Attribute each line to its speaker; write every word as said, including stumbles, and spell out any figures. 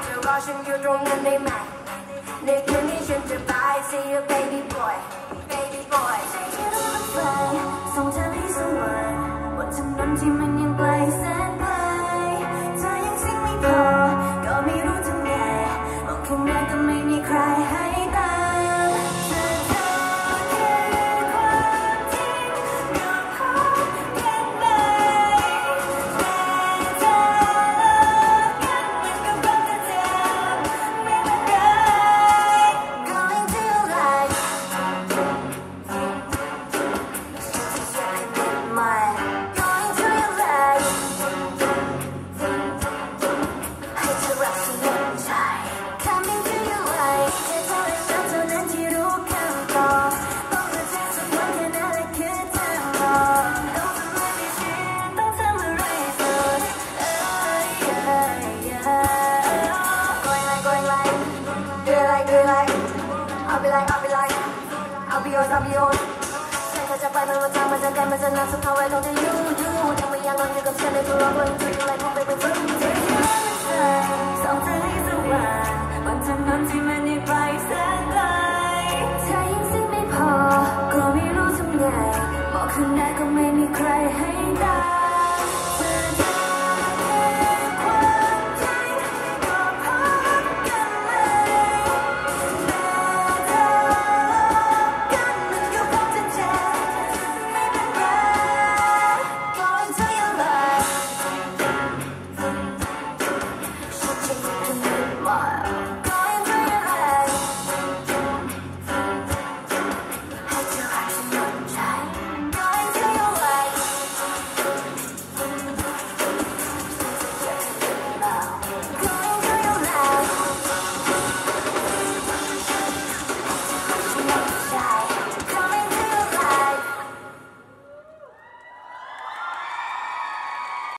Speaker 1: จะรอฉันอยู่ตรงนั้นได้ไหมในคืนนี้ฉันจะไป See you baby boy baby boy ใช้ที่รถไฟส่งเธอให้สวรรค์บนถนนที่มันยังไกลแสนไกลเธอยังสิ่งไม่พอก็ไม่รู้ทำไงมองข้างหน้าก็ไม่มีใครให้ตามI'll be like, I'll be like, I'll be yours, I'll be yours ฉันก็จะไปไม่ว่าทางมันจะไกลมันจะนานสักเท่าไรต้องจะอยู่อยู่ทำไมยังนอนอยู่กับฉันในตัวเรา going through you like ผมไปเป็น through